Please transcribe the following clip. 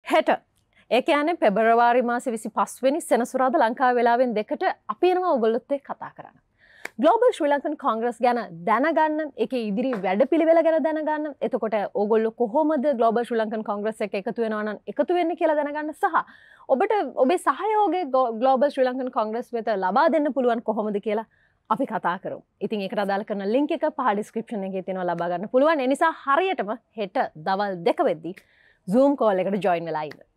හෙට ඒ කියන්නේ පෙබරවාරි මාසේ 25 වෙනි සෙනසුරාදා ලංකාව වෙලාවෙන් 2ට අපි එනවා ඔයගොල්ලොත් එක්ක කතා කරන්න. ග්ලෝබල් ශ්‍රී ලංකන් කොංග්‍රස් ගැන දැනගන්න, ඒකේ ඉදිරි වැඩපිළිවෙල ගැන දැනගන්න, එතකොට ඕගොල්ලෝ කොහොමද ග්ලෝබල් ශ්‍රී ලංකන් කොංග්‍රස් එක්ක එකතු වෙනවා නම් එකතු වෙන්නේ කියලා දැනගන්න සහ ඔබට ඔබේ සහයෝගය ග්ලෝබල් ශ්‍රී ලංකන් කොංග්‍රස් වෙත ලබා දෙන්න පුළුවන් කොහොමද කියලා අපි කතා කරමු. ඉතින් ඒකට අදාළ කරන ලින්ක් එක පහ ඩිස්ක්‍රිප්ෂන් එකේ තියෙනවා ලබා ගන්න පුළුවන්. ඒ නිසා හරියටම හෙට දවල් 2 වෙද්දී Zoom call එකට join වෙලා ඉන්න.